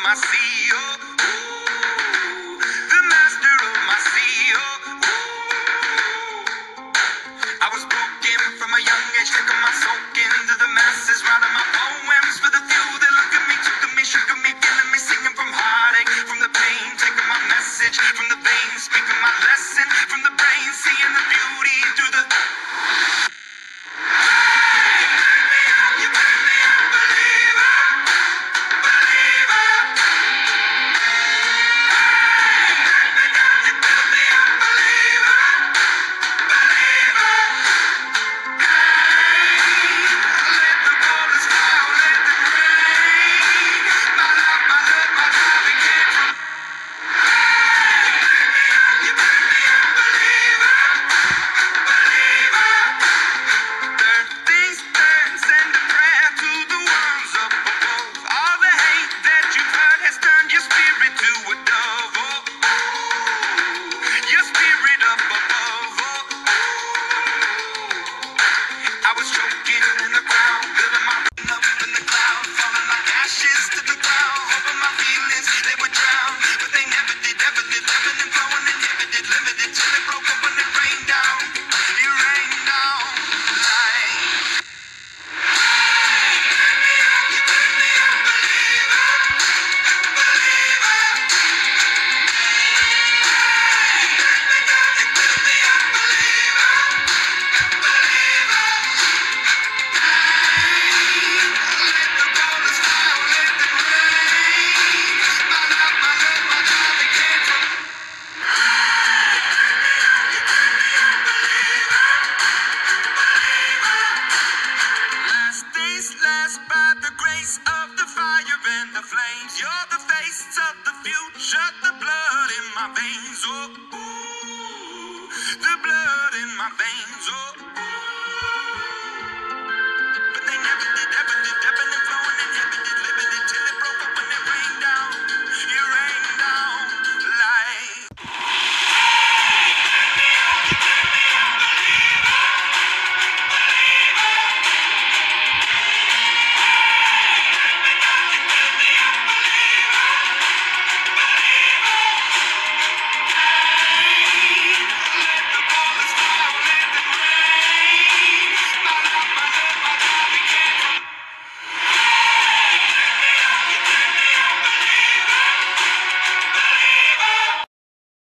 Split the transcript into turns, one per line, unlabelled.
my sea, oh, ooh, the master of my sea, oh, ooh. I was broken from a young age, taking my soak into the masses, writing my poems for the few that look at me, took at me, shook at me, feeling me, singing from heartache, from the pain, taking my message from the veins, speaking my lesson from the brain, seeing the beauty through the. The blood in my veins, oh, ooh,